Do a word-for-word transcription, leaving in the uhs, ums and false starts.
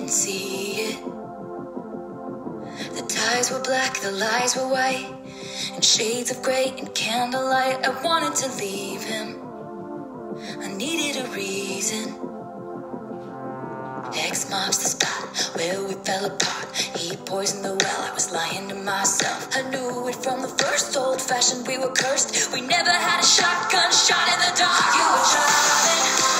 didn't see it. The ties were black, the lies were white, and shades of grey and candlelight. I wanted to leave him, I needed a reason. X marks the spot where we fell apart. He poisoned the well, I was lying to myself. I knew it from the first, old-fashioned, we were cursed. We never had a shotgun shot in the dark. You were driving